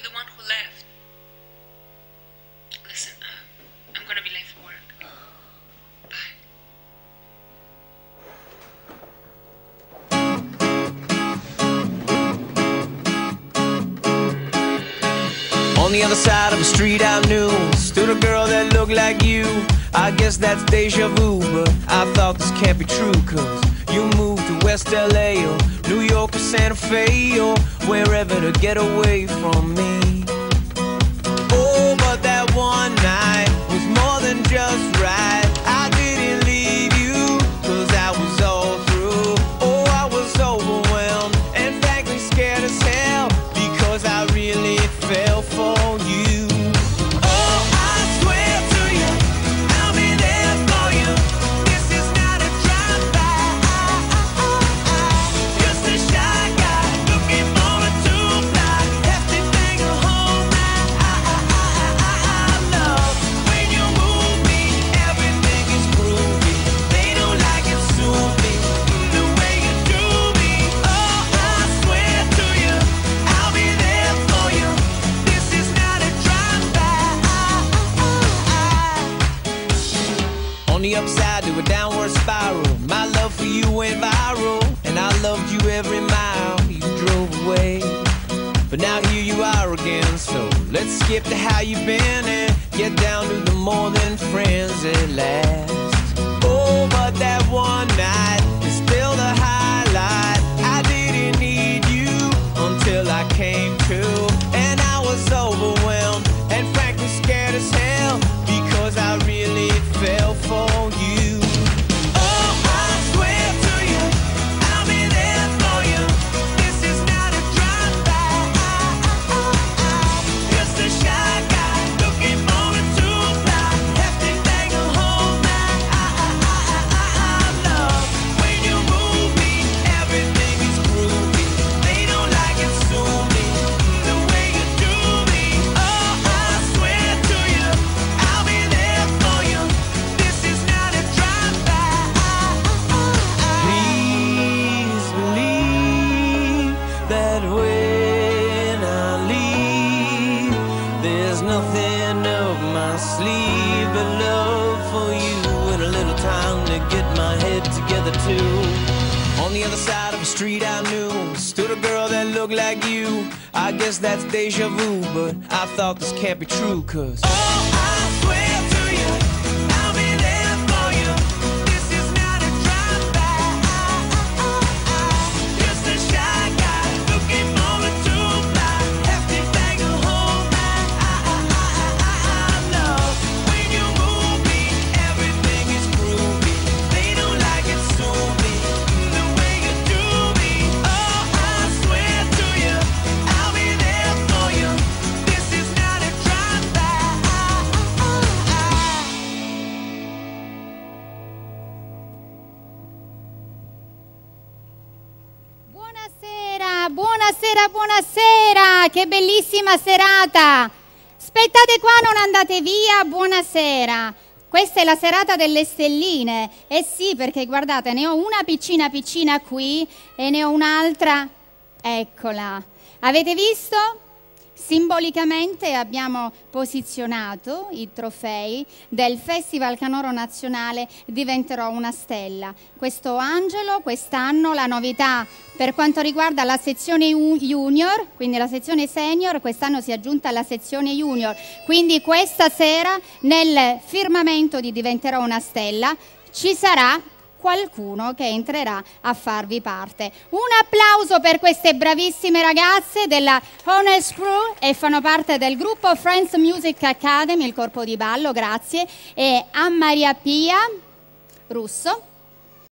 the one who left. Listen, I'm gonna be late for work. Bye. On the other side of the street I knew stood a girl that looked like you. I guess that's deja vu, but I thought this can't be true, cause you moved to West LA or New York or Santa Fe or wherever to get away from me. Oh, but that one night was more than just right. I didn't leave you, cause I was all through. Oh, I was overwhelmed and frankly scared as hell, because I really fell for you. Oh, I swear to you, I'll be there for you. This is not a drive-by. Just a shy guy looking for a two-fly. Hefty thing to hold my love. When you move me, everything is groovy. They don't like it, sue me, the way you do me. Oh, I swear to you, I'll be there for you. This is not a drive-by. On the upside to a downward spiral, my love for you went viral, and I loved you every mile you drove away. But now here you are again, so let's skip to how you've been and get down to the more than friends at last. Oh, but that one night is still the highlight. I didn't need you until I came to, and I was overwhelmed and frankly scared as hell, because I really fell for you. Oh, I swear to you, I'll be there for you. This is not a drive-by. Just a shy guy looking for a two-fly. Hefty thing to hold my love. When you move me, everything is groovy. They don't like it, sue me, the way you do me. Oh, I swear to you, I'll be there for you. This is not a drive-by. Please believe that when I leave, there's nothing up my sleeve but love for you and a little time to get my head together too. On the other side of the street I knew stood a girl that looked like you. I guess that's deja vu, but I thought this can't be true, cause oh, I swear to you, I'll be there for you. This is not a drive-by. Just a shy guy looking for a two-fly. Hefty thing to hold my love. When you move me, everything is groovy. They don't like it, sue me, the way you do me. Oh, I swear to you, I'll be there for you. This is not a drive-by. Buonasera, buonasera, buonasera, che bellissima serata. Aspettate qua, non andate via, buonasera. Questa è la serata delle stelline. Eh sì, perché guardate, ne ho una piccina qui e ne ho un'altra, eccola. Avete visto? Simbolicamente abbiamo posizionato i trofei del Festival Canoro Nazionale Diventerò una stella. Questo angelo, quest'anno la novità per quanto riguarda la sezione junior, quindi la sezione senior, quest'anno si è aggiunta la sezione junior. Quindi questa sera nel firmamento di Diventerò una stella ci sarà qualcuno che entrerà a farvi parte. Un applauso per queste bravissime ragazze della Honest Crew e fanno parte del gruppo Friends Music Academy, il corpo di ballo, grazie, e a Maria Pia Russo